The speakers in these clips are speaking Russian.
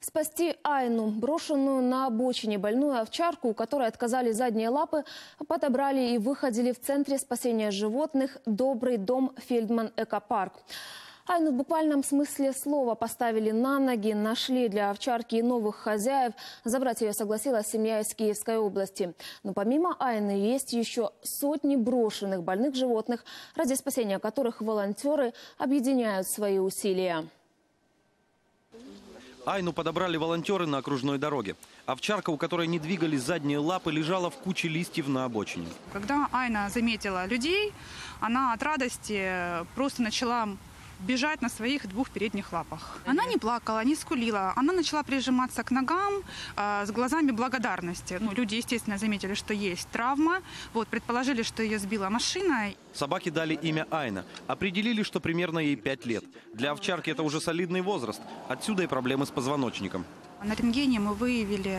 Спасти Айну, брошенную на обочине больную овчарку, у которой отказали задние лапы, подобрали и выходили в Центре спасения животных «Добрый дом Фельдман Экопарк». Айну в буквальном смысле слова поставили на ноги, нашли для овчарки и новых хозяев. Забрать ее согласилась семья из Киевской области. Но помимо Айны есть еще сотни брошенных больных животных, ради спасения которых волонтеры объединяют свои усилия. Айну подобрали волонтеры на окружной дороге. Овчарка, у которой не двигались задние лапы, лежала в куче листьев на обочине. Когда Айна заметила людей, она от радости просто начала бежать на своих двух передних лапах. Она не плакала, не скулила. Она начала прижиматься к ногам с глазами благодарности. Люди, естественно, заметили, что есть травма. Предположили, что ее сбила машина. Собаке дали имя Айна. Определили, что примерно ей 5 лет. Для овчарки это уже солидный возраст. Отсюда и проблемы с позвоночником. На рентгене мы выявили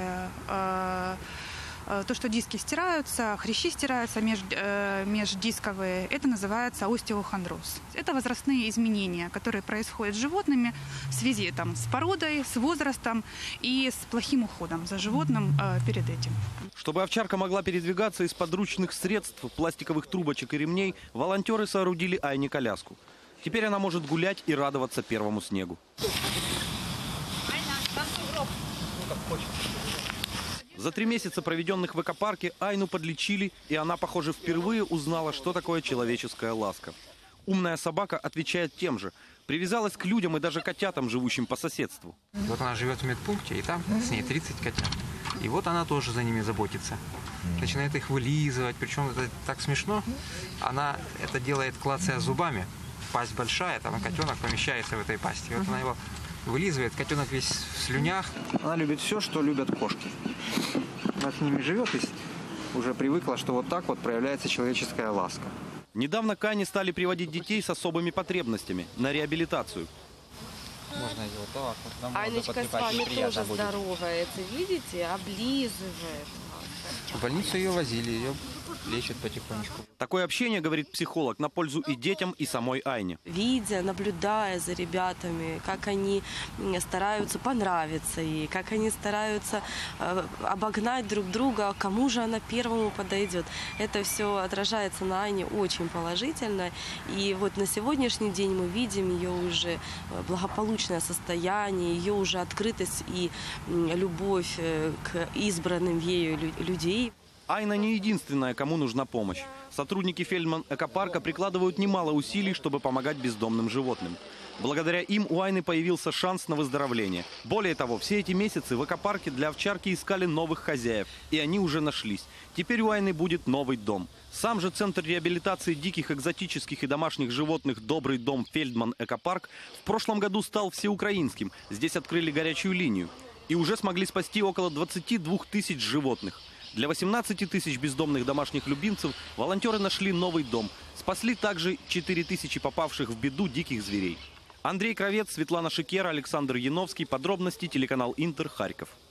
то, что диски стираются, хрящи стираются междисковые. Это называется остеохондроз. Это возрастные изменения, которые происходят с животными в связи с породой, с возрастом и с плохим уходом за животным перед этим. Чтобы овчарка могла передвигаться из подручных средств, пластиковых трубочек и ремней, волонтеры соорудили Айне коляску. Теперь она может гулять и радоваться первому снегу. За 3 месяца, проведенных в экопарке, Айну подлечили, и она, похоже, впервые узнала, что такое человеческая ласка. Умная собака отвечает тем же. Привязалась к людям и даже котятам, живущим по соседству. Вот она живет в медпункте, и там с ней 30 котят. И вот она тоже за ними заботится. Начинает их вылизывать, причем это так смешно. Она это делает, клацая зубами. Пасть большая, там котенок помещается в этой пасти. И вот она его вылизывает, котенок весь в слюнях. Она любит все, что любят кошки. Она с ними живет и уже привыкла, что вот так вот проявляется человеческая ласка. Недавно к Айне стали приводить детей с особыми потребностями на реабилитацию. Можно сделать так. Вот, Анечка с вами тоже здоровается, видите, облизывает. В больницу ее возили, ее лечат потихонечку. Такое общение, говорит психолог, на пользу и детям, и самой Айне. Видя, наблюдая за ребятами, как они стараются понравиться ей, как они стараются обогнать друг друга, кому же она первому подойдет. Это все отражается на Айне очень положительно. И вот на сегодняшний день мы видим ее уже благополучное состояние, ее уже открытость и любовь к избранным ею людей. Айна не единственная, кому нужна помощь. Сотрудники Фельдман Экопарка прикладывают немало усилий, чтобы помогать бездомным животным. Благодаря им у Айны появился шанс на выздоровление. Более того, все эти месяцы в экопарке для овчарки искали новых хозяев, и они уже нашлись. Теперь у Айны будет новый дом. Сам же Центр реабилитации диких, экзотических и домашних животных «Добрый дом Фельдман Экопарк» в прошлом году стал всеукраинским. Здесь открыли горячую линию. И уже смогли спасти около 22 тысяч животных. Для 18 тысяч бездомных домашних любимцев волонтеры нашли новый дом. Спасли также 4 тысячи попавших в беду диких зверей. Андрей Кравец, Светлана Шикера, Александр Яновский. Подробности телеканал Интер, Харьков.